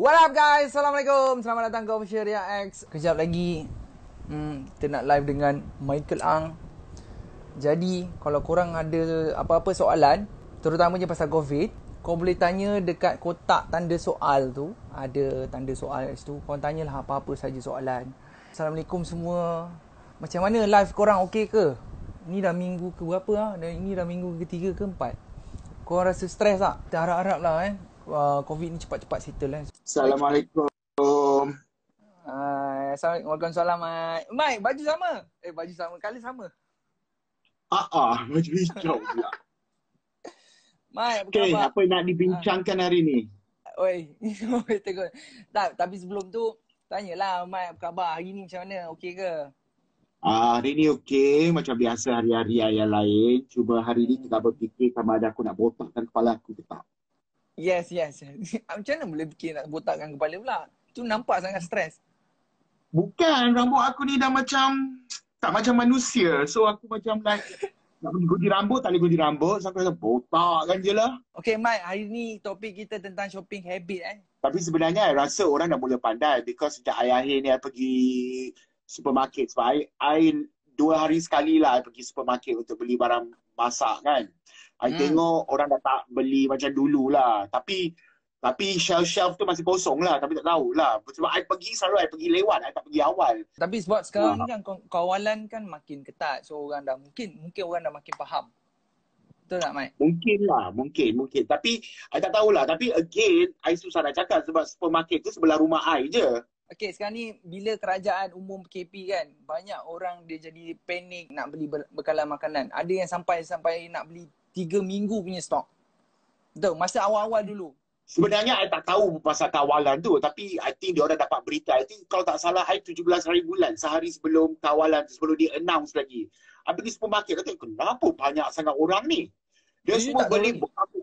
What up guys? Assalamualaikum. Selamat datang ke Official Ria X. Kejap lagi kita nak live dengan Michael Ang. Jadi kalau korang ada apa-apa soalan, terutamanya pasal COVID, kau boleh tanya dekat kotak tanda soal tu. Ada tanda soal kat situ. Korang tanyalah apa-apa saja soalan. Assalamualaikum semua. Macam mana live korang, okey ke? Ni dah minggu ke berapa lah? Dan ini dah minggu ke-3 ke 4. Korang rasa stres tak? Kita harap-harap lah COVID ni cepat-cepat settle lah. Assalamualaikum. Assalamualaikum. Waalaikumsalam. Mike, baju sama? Baju sama. Colour sama. Macam hijau pula. Mike, apa Okay, khabar? apa nak dibincangkan hari ni? Oi, tengok. Tak, tapi sebelum tu, tanyalah Mike, apa khabar? Hari ni macam mana? Okey ke? Hari ni okey, macam biasa hari-hari yang lain. Cuma hari ni kita berfikir sama ada aku nak botakkan kepala aku ke tak. Yes. Macam mana boleh fikir nak botakkan kepala pula? Tu nampak sangat stres. Bukan, rambut aku ni dah macam tak macam manusia. So aku macam like nak pergi gunting rambut, tak boleh gunting rambut. So aku rasa botakkan je lah. Okay Mike, hari ni topik kita tentang shopping habit Tapi sebenarnya I rasa orang dah mula pandai because sejak akhir-akhir ni I pergi supermarket. Sebab I 2 hari sekali lah I pergi supermarket untuk beli barang masak kan. I tengok orang dah tak beli macam dulu lah. Tapi shelf-shelf tu masih kosong lah. Tapi tak tahulah. Sebab I pergi selalu I pergi lewat. I tak pergi awal. Tapi sebab sekarang ni kan kawalan kan makin ketat. So orang dah mungkin orang dah makin faham. Betul tak Mike? Mungkin lah. Mungkin. Tapi I tak tahulah. Tapi again, I susah nak cakap sebab supermarket tu sebelah rumah I je. Okay, sekarang ni bila kerajaan umum PKP kan, banyak orang dia jadi panik nak beli bekalan makanan. Ada yang sampai nak beli 3 minggu punya stok. Betul, masa awal-awal dulu. Sebenarnya I tak tahu pasal kawalan tu, tapi I think dia orang dapat berita. I think kalau tak salah I 17 hari bulan, sehari sebelum kawalan, sebelum dia announce lagi. I pergi supermarket, kata kenapa banyak sangat orang ni? Dia semua beli,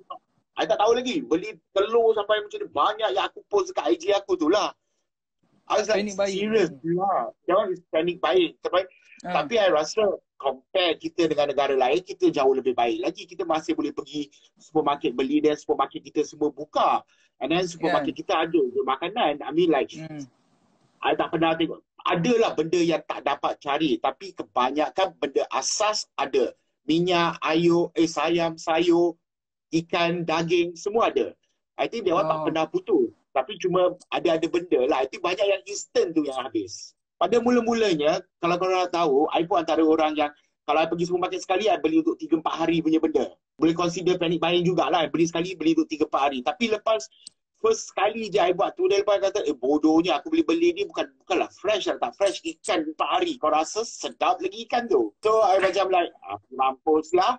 I tak tahu lagi, beli telur sampai macam ni. Banyak yang aku post dekat IG aku tu lah. I was like, serious lah. That one is panic buying. Tapi I rasa compare kita dengan negara lain, kita jauh lebih baik lagi. Kita masih boleh pergi supermarket beli dan supermarket kita semua buka. And then supermarket kita ada je makanan. I mean like, I tak pernah tengok. Adalah benda yang tak dapat cari. Tapi kebanyakan benda asas ada. Minyak, sayam, sayur, ikan, daging, semua ada. I think dia orang tak pernah putus. Tapi cuma ada benda lah. I think banyak yang instant tu yang habis. Pada mula-mulanya, kalau korang tahu, I pun antara orang yang kalau I pergi supermarket sekali, I beli untuk 3-4 hari punya benda. Boleh consider panic buying jugalah. Beli sekali, beli untuk 3-4 hari. Tapi lepas first sekali je I buat tu, dia lepas kata, bodohnya aku beli ni bukanlah fresh lah. Tak fresh ikan 4 hari. Kau rasa sedap lagi ikan tu? So I macam like, aku mampus lah.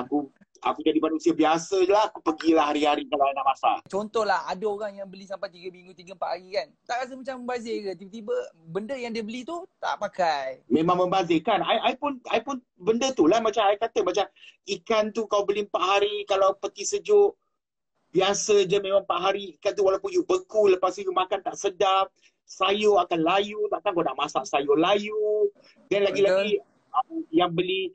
Aku jadi manusia biasa je lah. Aku pergilah hari-hari kalau nak masak. Contohlah, ada orang yang beli sampai 3 minggu, 3-4 hari kan. Tak rasa macam membazir ke? Tiba-tiba benda yang dia beli tu tak pakai. Memang membazirkan. I pun benda tu lah macam I kata. Macam ikan tu kau beli 4 hari. Kalau peti sejuk, biasa je memang 4 hari. Ikan tu walaupun you beku, lepas tu you makan tak sedap. Sayur akan layu. Takkan kau nak masak sayur layu. Dan lagi-lagi yang beli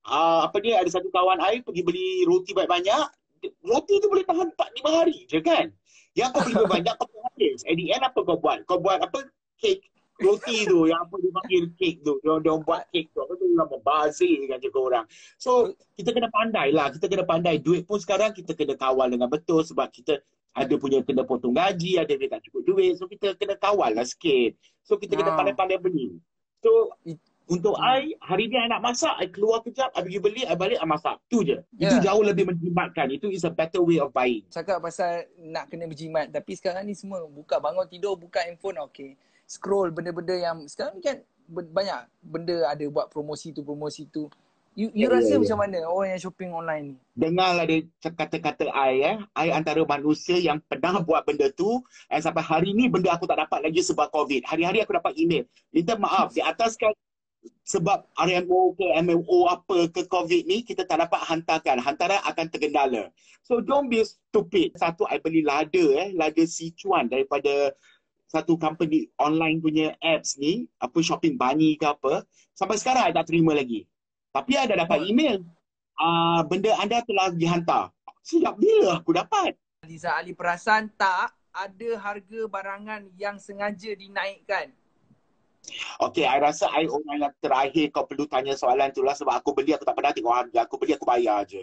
ada satu kawan I pergi beli roti banyak-banyak. Roti tu boleh tahan 4-5 hari je kan. Yang kau beli banyak kau pun habis. At the end apa kau buat? Kau buat apa? Kek roti tu yang apa dia panggil kek tu. Dia buat kek tu. Apa tu orang membazir kan je korang. So kita kena pandai lah. Kita kena pandai. Duit pun sekarang kita kena kawal dengan betul. Sebab kita ada punya kena potong gaji. Ada yang tak cukup duit. So kita kena kawal lah sikit. So kita kena pandai-pandai beli. So untuk I, hari ni I nak masak, I keluar kejap, I pergi beli, I balik, I masak. Tu je. Itu jauh lebih menjimatkan. Itu is a better way of buying. Cakap pasal nak kena berjimat. Tapi sekarang ni semua bangun tidur, buka handphone, okay. Scroll benda-benda yang, sekarang ni kan banyak benda ada buat promosi tu. You rasa macam mana orang yang shopping online ni? Dengarlah dia kata-kata I. I antara manusia yang pernah buat benda tu. And sampai hari ni benda aku tak dapat lagi sebab COVID. Hari-hari aku dapat email. Minta maaf, di atas kan sebab RMO ke MMO apa ke COVID ni kita tak dapat hantarkan. Hantaran akan tergendala. So don't be stupid. Satu, I beli lada Sichuan daripada satu company online punya apps ni. Apa shopping bunny ke apa. Sampai sekarang I tak terima lagi. Tapi I dah dapat email. Benda anda telah dihantar. Sejak bila aku dapat? Liza Ali perasan tak ada harga barangan yang sengaja dinaikkan? Okay, I rasa I orang yang terakhir kau perlu tanya soalan tu lah sebab aku beli aku tak pernah tengok harga. Aku beli aku bayar je.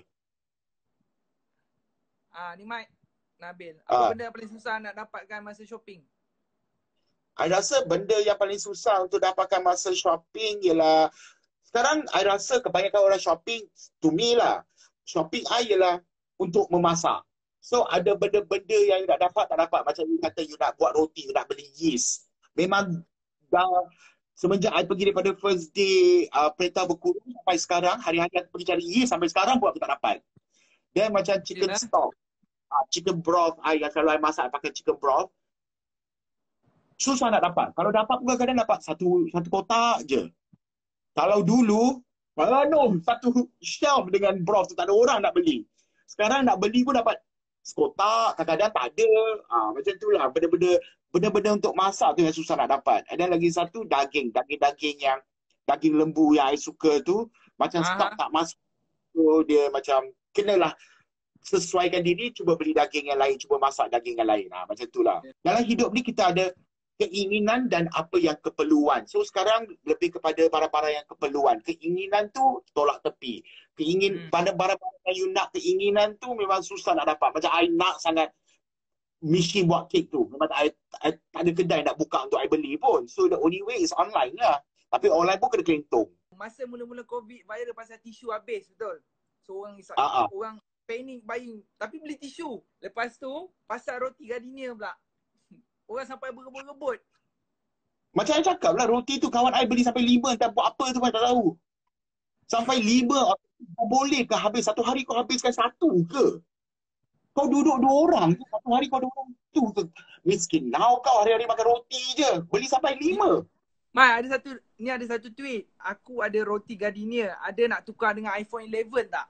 Ni Mike, Nabil. Apa Ah, benda yang paling susah nak dapatkan masa shopping? I rasa benda yang paling susah untuk dapatkan masa shopping ialah sekarang I rasa kebanyakan orang shopping to me lah. Shopping I ialah untuk memasak. So ada benda-benda yang you nak dapat tak dapat. Macam you kata you nak buat roti, you nak beli yeast. Memang dah semenjak I pergi daripada first day perintah berkurung sampai sekarang, hari-hari aku pergi cari yeast sampai sekarang pun aku tak dapat. Then macam chicken Yelah. stock, chicken broth, I yang kalau I masak pakai chicken broth, susah nak dapat. Kalau dapat pun kadang-kadang dapat satu kotak je. Kalau dulu, penuh satu shelf dengan broth tu, tak ada orang nak beli. Sekarang nak beli pun dapat sekotak, kadang-kadang tak ada. Macam tu lah, benda-benda untuk masak tu yang susah nak dapat. Ada lagi satu, daging yang daging lembu yang I suka tu, macam stok tak masuk. So, dia macam, kenalah sesuaikan diri, cuba beli daging yang lain, cuba masak daging yang lain. Macam tu lah. Dalam hidup ni kita ada keinginan dan apa yang keperluan. So sekarang lebih kepada barang-barang yang keperluan. Keinginan tu tolak tepi. Barang-barang yang you nak, keinginan tu memang susah nak dapat. Macam I nak sangat mesin buat kek tu. Memang I tak ada kedai nak buka untuk I beli pun. So the only way is online lah. Tapi online pun kena kelentong. Masa mula-mula COVID, viral pasal tisu habis, betul? So orang panic buying. Tapi beli tisu. Lepas tu, pasal roti gardenia pula. Orang sampai berebut-rebut. Macam I cakap lah, roti tu kawan I beli sampai 5, entah buat apa tu pun tak tahu. Sampai 5, boleh ke habis? Satu hari kau habiskan satu ke? Kau duduk 2 orang ke? Satu hari kau 2 orang tu ke? Miskin. Now kau hari-hari makan roti je. Beli sampai 5. Mai, ada satu tweet. Aku ada roti gardenia. Ada nak tukar dengan iPhone 11 tak?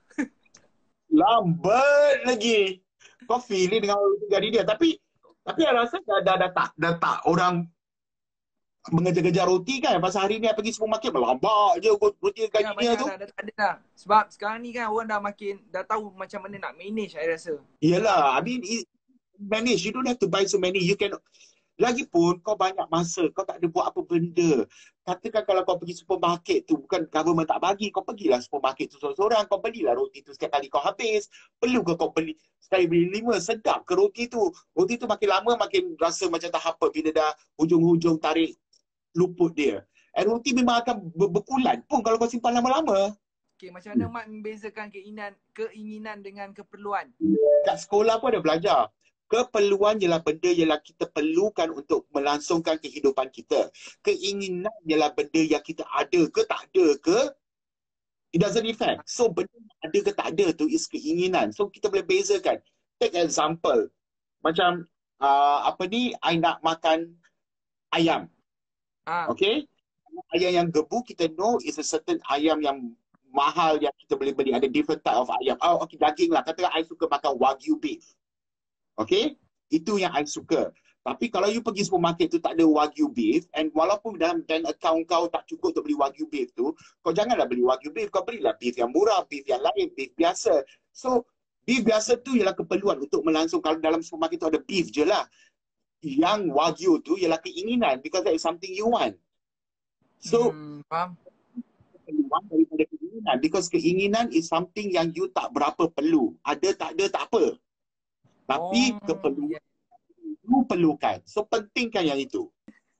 Lambat lagi. Kau feeling dengan roti gardenia. Tapi I rasa dah tak orang mengejar-kejar roti kan. Pasal hari ni I pergi supermarket melambak je roti gardenia tu. Dah tak ada dah. Sebab sekarang ni kan orang dah tahu macam mana nak manage, I rasa. Yelah, I mean manage. You don't have to buy so many. You can. Lagipun kau banyak masa, kau tak ada buat apa benda. Katakan kalau kau pergi supermarket tu, bukan government tak bagi, kau pergilah supermarket tu seorang-seorang, kau belilah roti tu setiap kali kau habis. Perlu ke kau beli sekali beli 5? Sedap ke roti tu? Roti tu makin lama makin rasa macam tak apa bila dah hujung-hujung tarik luput dia. Roti memang akan berkulan pun kalau kau simpan lama-lama. Okay, macam mana Mat membezakan keinginan dengan keperluan? Kat sekolah pun ada belajar. Keperluan ialah benda yang kita perlukan untuk melangsungkan kehidupan kita. Keinginan ialah benda yang kita ada ke tak ada ke, it doesn't affect. So benda yang ada ke tak ada tu is keinginan. So kita boleh bezakan. Take example. Macam I nak makan ayam. Okay? Ayam yang gebu kita know is a certain ayam yang mahal yang kita boleh beli. Ada different type of ayam. Okay, daging lah. Katakan I suka makan Wagyu beef. Okay? Itu yang I suka. Tapi kalau you pergi supermarket tu tak ada Wagyu beef, and walaupun dalam bank account kau tak cukup untuk beli Wagyu beef tu, kau janganlah beli Wagyu beef, kau belilah beef yang murah, beef yang lain, beef biasa. So, beef biasa tu ialah keperluan untuk melangsung. Kalau dalam supermarket tu ada beef je lah. Yang Wagyu tu ialah keinginan, because that is something you want. So, faham? Keperluan daripada keinginan, because keinginan is something yang you tak berapa perlu. Ada tak ada tak apa. Tapi keperluan you perlukan. So pentingkan yang itu.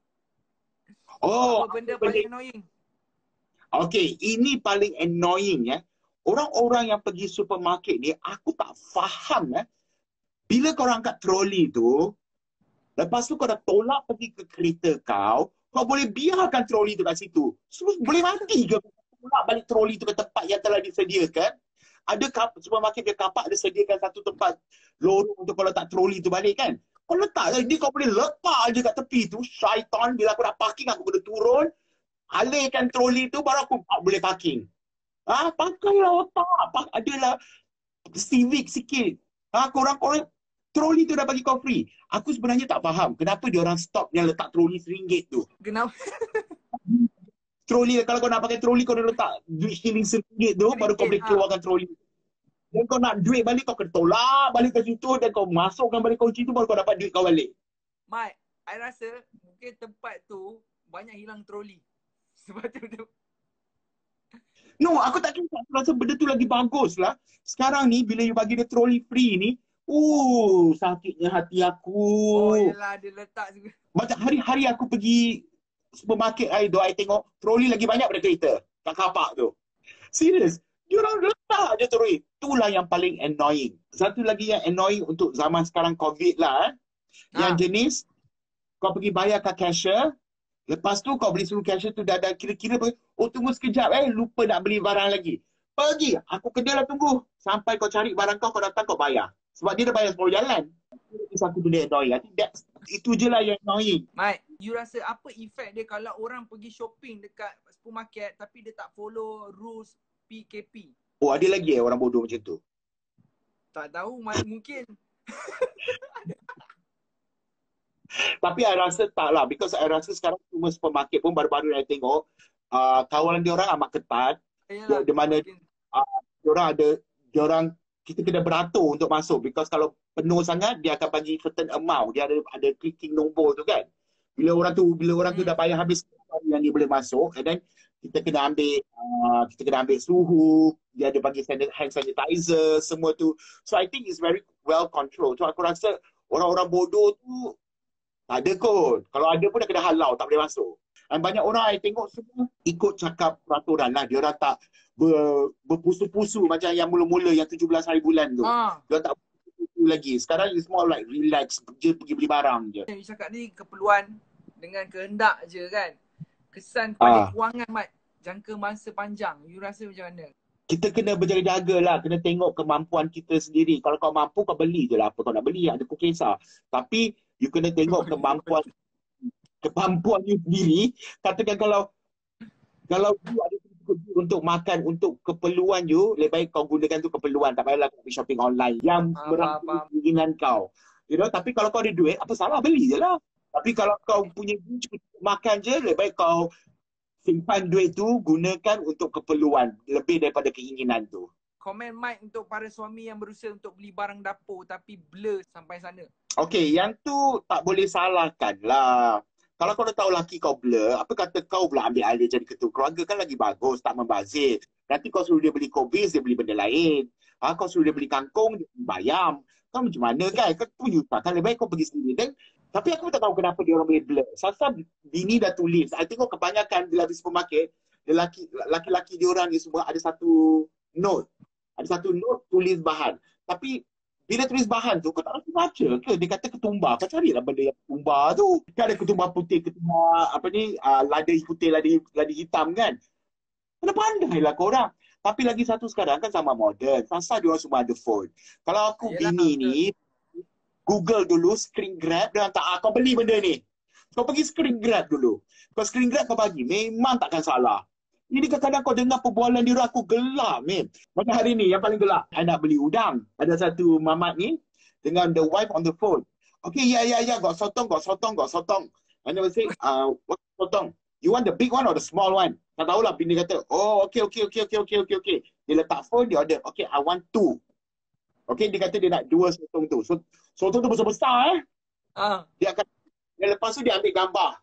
Apa benda paling annoying? Okay, ini paling annoying ya. Orang-orang yang pergi supermarket ni, aku tak faham bila kau angkat troli tu, lepas tu kau dah tolak pergi ke kereta kau boleh biarkan troli tu kat situ. So, boleh mati ke tolak balik troli tu ke tempat yang telah disediakan? Ada supermarket dia kapak ada sediakan satu tempat lorong untuk kau letak troli tu balik kan. Kau letak je, kau boleh letak je kat tepi tu. Syaitan, bila aku nak parking aku kena turun, alihkan troli tu baru aku boleh parking. Pakailah otak. Adalah civic sikit. Korang troli tu dah bagi kau free. Aku sebenarnya tak faham kenapa dia orang stop yang letak troli RM1 tu. Kenapa? Troli, kalau kau nak pakai troli kau dah letak duit shilling RM1 tu baru kau boleh keluarkan troli. Dan kau nak duit balik, kau kena tolak balik ke situ dan kau masukkan balik kunci tu baru kau dapat duit kau balik. Mat, I rasa mungkin tempat tu banyak hilang troli. Sebab tu. No, aku tak kisah. Aku rasa benda tu lagi bagus lah. Sekarang ni, bila you bagi dia trolley free ni, sakitnya hati aku. Oh, yelah, dia letak juga. Macam hari-hari aku pergi supermarket I tengok trolley lagi banyak pada kereta. Kat kapak tu. Serius. Dia orang letak je trolley. Itulah yang paling annoying. Satu lagi yang annoying untuk zaman sekarang COVID lah. Yang jenis, kau pergi bayar kat cashier. Lepas tu kau beli suruh cashier tu dah ada kira-kira, tunggu sekejap lupa nak beli barang lagi. Pergi, aku kenalah tunggu. Sampai kau cari barang kau datang kau bayar. Sebab dia dah bayar separuh jalan. Itu satu benda annoying. I think itu je lah yang annoying. Mat, you rasa apa efek dia kalau orang pergi shopping dekat supermarket tapi dia tak follow rules PKP? Oh, ada lagi orang bodoh macam tu? Tak tahu, mungkin. Tapi I rasa tak lah. Because I rasa sekarang semua supermarket pun baru-baru I tengok kawalan dia orang amat ketat. Di mana kita kena beratur untuk masuk. Because kalau penuh sangat, dia akan bagi certain amount. Dia ada clicking nombor tu kan. Bila orang tu dah bayar habis yang dia boleh masuk, and then kita kena ambil suhu, dia ada bagi hand sanitizer, semua tu. So I think it's very well controlled. So aku rasa orang-orang bodoh tu tak ada kot. Kalau ada pun dah kena halau, tak boleh masuk. Dan banyak orang I tengok semua ikut cakap peraturan lah. Dia orang tak berpusu-pusu macam yang mula-mula yang 17 hari bulan tu. Dia tak berpusu lagi. Sekarang it's more like relax, pergi beli barang je. You cakap ni keperluan dengan kehendak je kan. Kesan pada kewangan, Mat, jangka masa panjang. You rasa macam mana? Kita kena berjaga-jaga lah. Kena tengok kemampuan kita sendiri. Kalau kau mampu, kau beli je lah apa kau nak beli. Ada kau kisah. Tapi you kena tengok kemampuan you sendiri. Katakan kalau you ada untuk makan, untuk keperluan you, lebih baik kau gunakan tu keperluan. Tak payahlah kau pergi shopping online yang merangkumi keinginan kau. You know? Tapi kalau kau ada duit, apa salah? Beli je lah. Tapi kalau kau punya duit makan je, lebih baik kau simpan duit tu, gunakan untuk keperluan lebih daripada keinginan tu. Komen Mike untuk para suami yang berusaha untuk beli barang dapur tapi blur sampai sana. Okay, yang tu tak boleh salahkan lah. Kalau kau dah tahu laki kau blur, apa kata kau pula ambil alih jadi ketua keluarga, kan lagi bagus, tak membazir. Nanti kau suruh dia beli kobis, dia beli benda lain. Kau suruh dia beli kangkung, dia beli bayam. Kau macam mana kan? Kau punya tak, kan lebih baik kau pergi sendiri. Dan tapi aku tak tahu kenapa dia orang boleh blur. Sasa bini dah tulis. I tengok kebanyakan bila di supermarket, laki-laki dia orang ni semua ada satu note. Ada satu note tulis bahan. Tapi bila tulis bahan tu, kau tak rasa baca ke? Dia kata ketumbar. Kau carilah benda yang ketumbar tu. Kan ada ketumbar putih, ketumbar lada putih, lada hitam kan? Kena pandailah korang. Tapi lagi satu sekarang kan sama modern. Sasa dia orang semua ada phone. Kalau aku bini ni, Google dulu, screen grab, dia tak, kau beli benda ni. Kau pergi screen grab dulu. Kau screen grab kau bagi, memang takkan salah. Ini kadang-kadang kau dengar perbualan dia, aku gelap, mem. Macam hari ni, yang paling gelap. I nak beli udang. Ada satu mamat ni, dengan the wife on the phone. Okay, got sotong. And they will say, what sotong? You want the big one or the small one? Tak tahulah, bini kata, okay. Dia letak phone, dia order, okay, I want 2. Okay, dia kata dia nak 2 sotong tu. So, sotong tu besar-besar Dia lepas tu dia ambil gambar.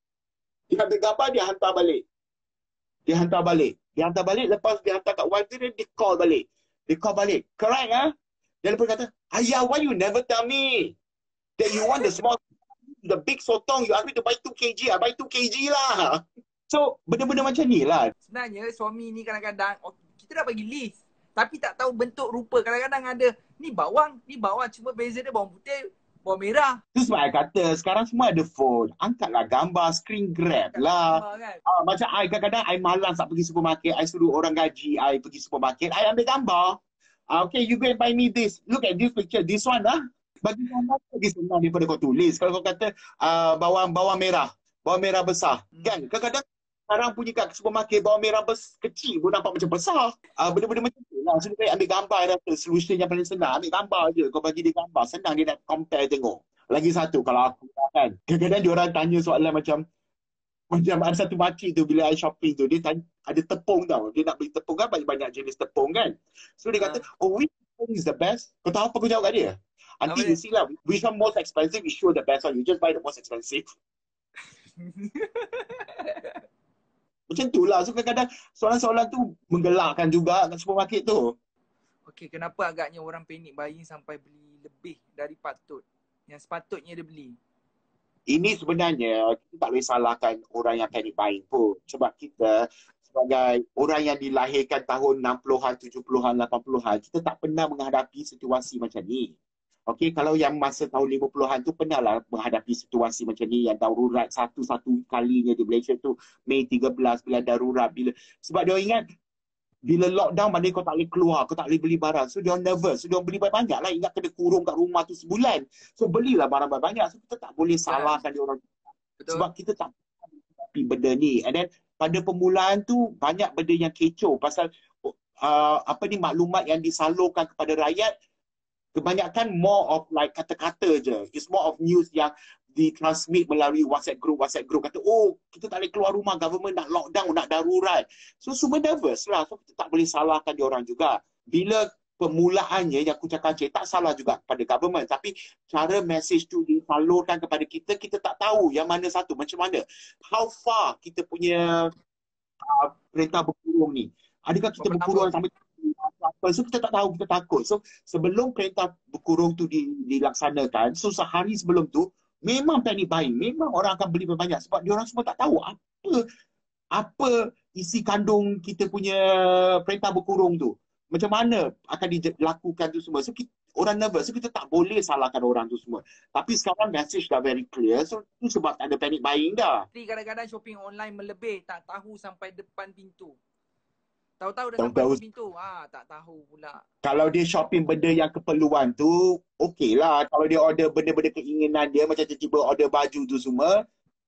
Dia hantar balik. Dia hantar balik, lepas dia hantar kat wife dia call balik. Correct Dia lepas kata, ayah, why you never tell me that you want the small, the big sotong, you ask me to buy 2 kg, I buy 2 kg lah. So, benda-benda macam ni lah. Sebenarnya suami ni kadang-kadang, kita dah bagi list. Tapi tak tahu bentuk rupa. Kadang-kadang ada, ni bawang, cuma beza dia bawang putih, bawang merah. Itu sebab I kata, sekarang semua ada phone. Angkatlah gambar, screen grab lah. Kan? Macam I kadang-kadang, I malas nak pergi supermarket. I suruh orang gaji I pergi supermarket. I ambil gambar. Okay, you go and buy me this. Look at this picture. This one Bagi gambar lagi senang daripada kau tulis. Kalau kau kata bawang merah. Bawang merah besar. Kan? Kadang-kadang sekarang punya kat supermarket bawang merah kecil pun nampak macam besar. Benda-benda macam tu lah. So, dia ambil gambar. I rasa solution yang paling senang. Ambil gambar je. Kau bagi dia gambar. Senang dia nak compare tengok. Lagi satu, kalau aku kan. Kadang-kadang dia orang tanya soalan macam ada satu makcik tu bila I shopping tu. Dia tanya, ada tepung tau. Dia nak beli tepung kan. Banyak-banyak jenis tepung kan. So, dia kata, which is the best. Kau tahu apa aku jawab kat dia? Apa Nanti dia? you see lah, which one most expensive, you sure the best one. You just buy the most expensive. Macam tu lah. So kadang-kadang soalan-soalan tu menggelakkan juga kat supermarket tu. Okey, kenapa agaknya orang panic buying sampai beli lebih dari patut? Yang sepatutnya dia beli. Ini sebenarnya kita tak boleh salahkan orang yang panic buying pun. Sebab kita sebagai orang yang dilahirkan tahun 60-an, 70-an, 80-an, kita tak pernah menghadapi situasi macam ni. Okey, kalau yang masa tahun 50-an tu pernahlah menghadapi situasi macam ni yang darurat satu-satu kalinya di Malaysia tu Mei 13 bila darurat, bila sebab dia ingat bila lockdown mana kau tak boleh keluar, kau tak boleh beli barang. So dia nervous. So dia beli banyak lah. Ingat kena kurung kat rumah tu sebulan. So belilah barang banyak. So kita tak boleh salahkan dia orang. Betul. Sebab kita tak tapi benda ni. And then pada permulaan tu banyak benda yang kecoh pasal maklumat yang disalurkan kepada rakyat kebanyakan more of like kata-kata je. It's more of news yang ditransmit melalui WhatsApp group. Kata, oh, kita tak boleh keluar rumah, government nak lockdown, nak darurat. So, semua nervous lah. So, kita tak boleh salahkan dia orang juga. Bila permulaannya yang aku cakap tak salah juga kepada government. Tapi cara message tu disalurkan kepada kita, kita tak tahu yang mana satu, macam mana. How far kita punya perintah berkurung ni. Adakah kita berkurung sampai so kita tak tahu, kita takut. So sebelum perintah berkurung tu dilaksanakan, so sehari sebelum tu memang panic buying, memang orang akan beli banyak sebab diorang semua tak tahu apa isi kandung kita punya perintah berkurung tu. Macam mana akan dilakukan tu semua. So orang nervous, so kita tak boleh salahkan orang tu semua. Tapi sekarang message dah very clear, so tu sebab ada panic buying dah. Jadi kadang-kadang shopping online melebih, tak tahu sampai depan pintu. Tahu-tahu dah sampai Tahu-tahu depan pintu, tak tahu pula. Kalau dia shopping benda yang keperluan tu, okey lah. Kalau dia order benda-benda keinginan dia, macam tiba-tiba order baju tu semua,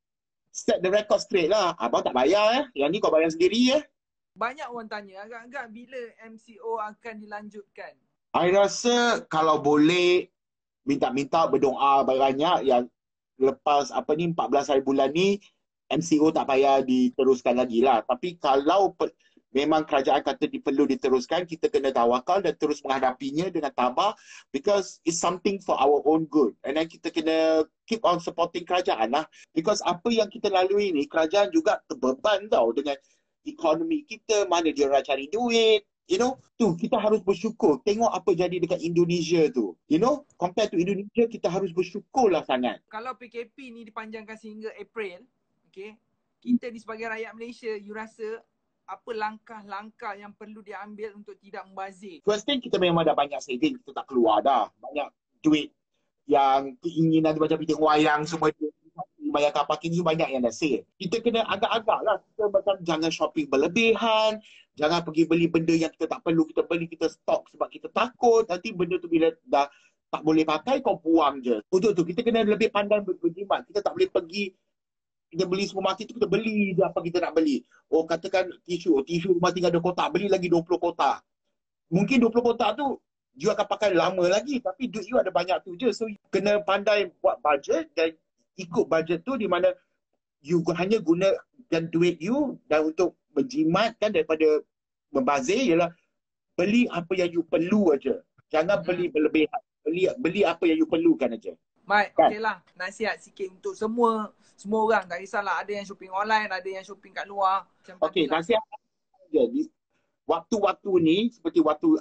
set the record straight lah. Abang tak bayar Yang ni kau bayar sendiri Banyak orang tanya, agak-agak bila MCO akan dilanjutkan? I rasa kalau boleh, minta-minta berdoa banyak yang lepas 14 hari bulan ni, MCO tak payah diteruskan lagi lah. Tapi kalau memang kerajaan kata perlu diteruskan, kita kena tawakal dan terus menghadapinya dengan tabah because it's something for our own good. And then kita kena keep on supporting kerajaan lah. Because apa yang kita lalui ni, kerajaan juga terbeban tau dengan ekonomi kita, mana dia orang cari duit. You know, tu kita harus bersyukur. Tengok apa jadi dekat Indonesia tu. You know, compared to Indonesia, kita harus bersyukur lah sangat. Kalau PKP ni dipanjangkan sehingga April, okay, kita ni sebagai rakyat Malaysia, you rasa apa langkah-langkah yang perlu diambil untuk tidak membazir? First thing, kita memang dah banyak saving. Kita tak keluar dah. Banyak duit yang keinginan macam tengok wayang semua tu. Bayar car parking tu banyak yang dah save. Kita kena agak-agak lah. Kita macam jangan shopping berlebihan. Jangan pergi beli benda yang kita tak perlu. Kita beli, kita stok sebab kita takut. Nanti benda tu bila dah tak boleh pakai, kau buang je. Untuk tu, kita kena lebih pandai berjimat. Kita tak boleh pergi kita beli supermarket tu, kita beli je apa kita nak beli. Oh, katakan tisu rumah tinggal 2 kotak, beli lagi 20 kotak. Mungkin 20 kotak tu you akan pakai lama lagi, tapi duit you ada banyak tu je. So kena pandai buat budget dan ikut budget tu di mana you hanya gunakan duit you dan untuk menjimatkan daripada membazir ialah beli apa yang you perlu aja. Jangan beli berlebihan. Beli apa yang you perlukan aja. Baik, kan? Okeylah. Nasihat sikit untuk semua orang. Tak kisahlah, ada yang shopping online, ada yang shopping kat luar. Okey, nasihat je. Waktu-waktu ni, seperti waktu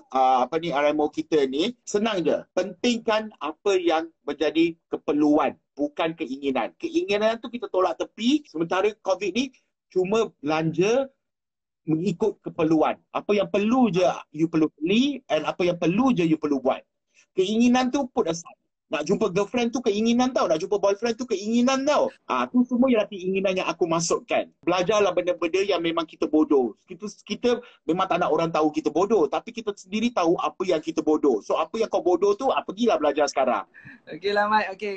RMO kita ni, senang je. Pentingkan apa yang menjadi keperluan, bukan keinginan. Keinginan tu kita tolak tepi, sementara COVID ni cuma belanja mengikut keperluan. Apa yang perlu je you perlu beli, and apa yang perlu je you perlu buat. Keinginan tu put aside. Nak jumpa girlfriend tu keinginan tau. Nak jumpa boyfriend tu keinginan tau. Tu semua ialah keinginan yang aku masukkan. Belajarlah benda-benda yang memang kita bodoh. Kita memang tak nak orang tahu kita bodoh. Tapi kita sendiri tahu apa yang kita bodoh. So apa yang kau bodoh tu, pergilah belajar sekarang. Okeylah Mat. Okey.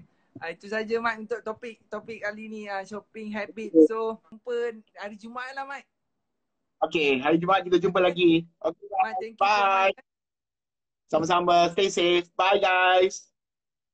Itu saja Mat untuk topik kali ni, shopping habit. So jumpa hari Jumaat lah Mat. Okey, hari Jumaat kita jumpa lagi. Okay, Mat, thank you. bye. Sama-sama. Stay safe. Bye guys.